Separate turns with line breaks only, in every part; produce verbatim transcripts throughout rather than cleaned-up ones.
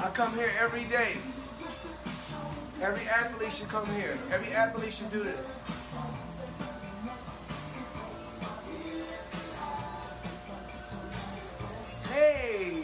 I come here every day. Every athlete should come here. Every athlete should do this. Hey!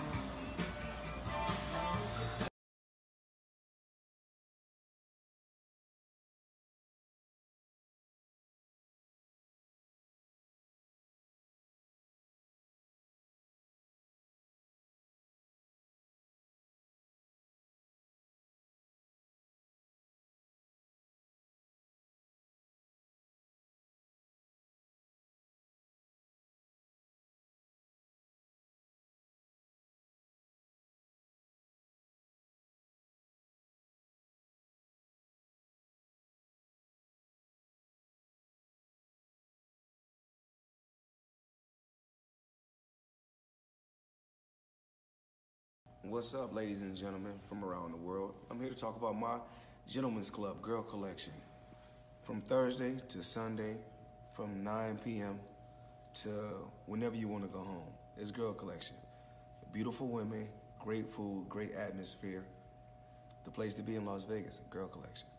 What's up, ladies and gentlemen from around the world? I'm here to talk about my Gentlemen's Club Girl Collection. From Thursday to Sunday, from nine p m to whenever you want to go home. It's Girl Collection. Beautiful women, great food, great atmosphere. The place to be in Las Vegas, Girl Collection.